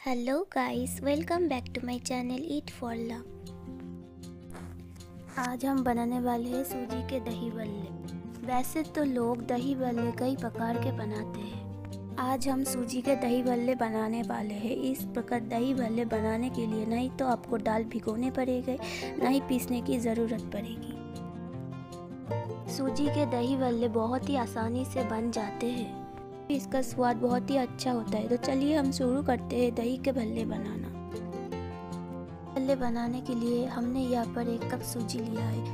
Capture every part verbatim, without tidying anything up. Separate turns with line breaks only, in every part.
Hello guys, welcome back to my channel eat for love. आज हम बनाने वाले हैं सूजी के दही बल्ले। वैसे तो लोग दही बल्ले कई प्रकार के बनाते हैं। आज हम सूजी के दही बल्ले बनाने वाले हैं। इस प्रकार दही बल्ले बनाने के लिए नहीं तो आपको दाल भिगोने पड़ेंगे, ना ही पीसने की ज़रूरत पड़ेगी। सूजी के दही बल्ले बहुत ही आसानी से बन जाते हैं। इसका स्वाद बहुत ही अच्छा होता है। तो चलिए हम शुरू करते हैं दही के भल्ले बनाना। भल्ले बनाने के लिए हमने यहाँ पर एक कप सूजी लिया है।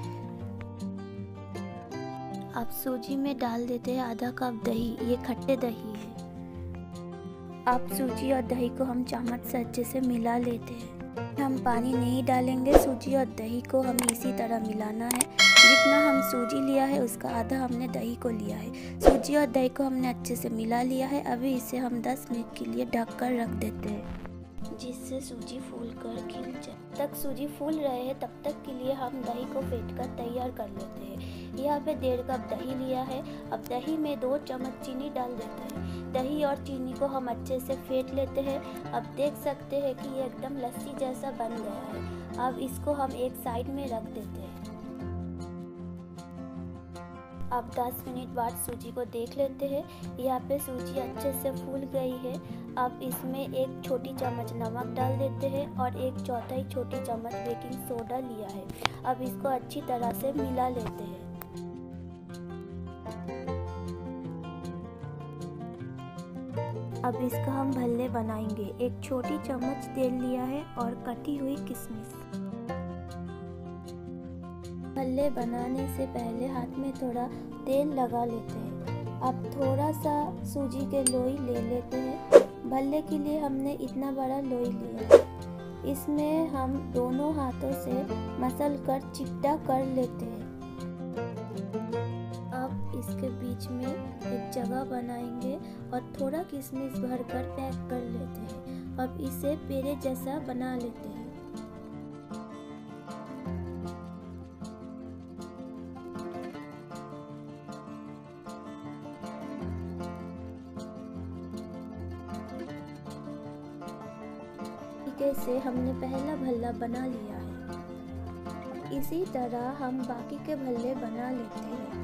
अब सूजी में डाल देते हैं आधा कप दही। ये खट्टे दही है। अब सूजी और दही को हम चम्मच से अच्छे से मिला लेते हैं। हम पानी नहीं डालेंगे। सूजी और दही को हमें इसी तरह मिलाना है। जितना हम सूजी लिया है उसका आधा हमने दही को लिया है। सूजी और दही को हमने अच्छे से मिला लिया है। अभी इसे हम दस मिनट के लिए ढक कर रख देते हैं, जिससे सूजी फूल कर खिल जाए। तक सूजी फूल रहे हैं तब तक के लिए हम दही को फेंट कर तैयार कर लेते हैं। यहाँ पे डेढ़ कप दही लिया है। अब दही में दो चम्मच चीनी डाल देते हैं। दही और चीनी को हम अच्छे से फेंट लेते हैं। अब देख सकते हैं कि ये एकदम लस्सी जैसा बन गया है। अब इसको हम एक साइड में रख देते हैं। अब दस मिनट बाद सूजी को देख लेते हैं। यहाँ पे सूजी अच्छे से फूल गई है। अब इसमें एक छोटी चम्मच नमक डाल देते हैं और एक चौथाई छोटी चम्मच बेकिंग सोडा लिया है। अब इसको अच्छी तरह से मिला लेते हैं। अब इसका हम भल्ले बनाएंगे। एक छोटी चम्मच तेल लिया है और कटी हुई किशमिश। भल्ले बनाने से पहले हाथ में थोड़ा तेल लगा लेते हैं। अब थोड़ा सा सूजी के लोई ले लेते हैं। भल्ले के लिए हमने इतना बड़ा लोई लिया है। इसमें हम दोनों हाथों से मसल कर चिपटा कर लेते हैं। अब इसके बीच में एक जगह बनाएंगे और थोड़ा किशमिश भरकर पैक कर लेते हैं। अब इसे पेड़े जैसा बना लेते हैं। से हमने पहला भल्ला बना लिया है। इसी तरह हम बाकी के भल्ले बना लेते हैं।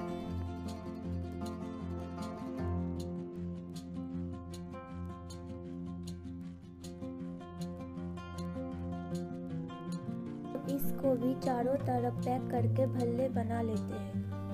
इसको भी चारों तरफ पैक करके भल्ले बना लेते हैं।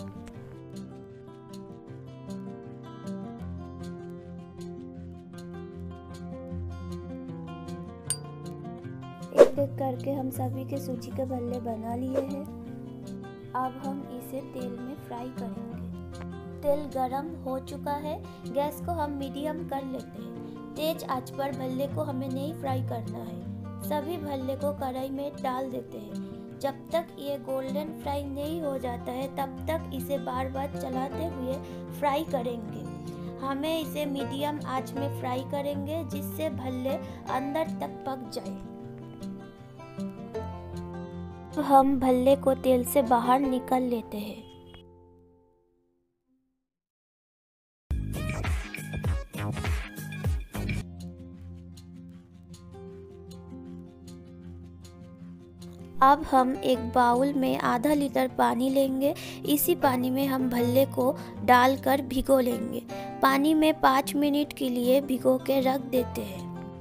एक एक करके हम सभी के सूजी के भल्ले बना लिए हैं। अब हम इसे तेल में फ्राई करेंगे। तेल गरम हो चुका है। गैस को हम मीडियम कर लेते हैं। तेज आंच पर भल्ले को हमें नहीं फ्राई करना है। सभी भल्ले को कढ़ाई में डाल देते हैं। जब तक ये गोल्डन फ्राई नहीं हो जाता है तब तक इसे बार बार चलाते हुए फ्राई करेंगे। हमें इसे मीडियम आंच में फ्राई करेंगे, जिससे भल्ले अंदर तक पक जाए। हम भल्ले को तेल से बाहर निकाल लेते हैं। अब हम एक बाउल में आधा लीटर पानी लेंगे। इसी पानी में हम भल्ले को डालकर भिगो लेंगे। पानी में पाँच मिनट के लिए भिगो के रख देते हैं।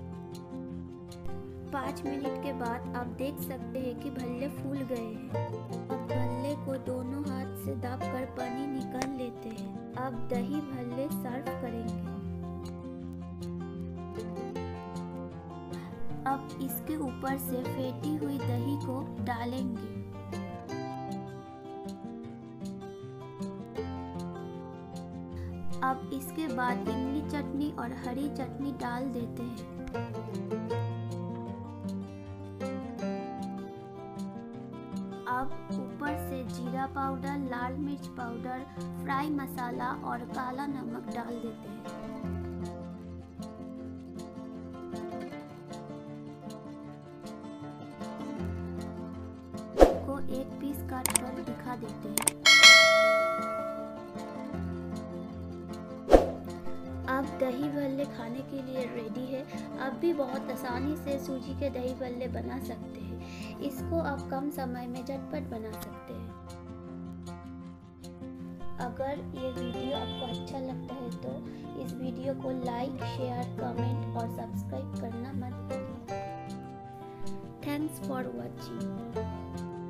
पाँच मिनट के बाद आप देख सकते हैं कि भल्ले फूल गए हैं। अब भल्ले को दोनों हाथ से दाबकर पानी निकाल लेते हैं। अब दही भल्ले सर्व करेंगे। अब इसके ऊपर से फेंटी हुई दही को डालेंगे। अब इसके बाद इमली चटनी और हरी चटनी डाल देते हैं। अब ऊपर से जीरा पाउडर, लाल मिर्च पाउडर, फ्राई मसाला और काला नमक डाल देते हैं। को एक पीस काट कर दिखा देते हैं। अब दही भल्ले खाने के लिए रेडी है। आप भी बहुत आसानी से सूजी के दही भल्ले बना सकते हैं। इसको आप कम समय में झटपट बना सकते हैं। अगर ये वीडियो आपको अच्छा लगता है तो इस वीडियो को लाइक, शेयर, कमेंट और सब्सक्राइब करना मत भूलिए। Thanks for watching.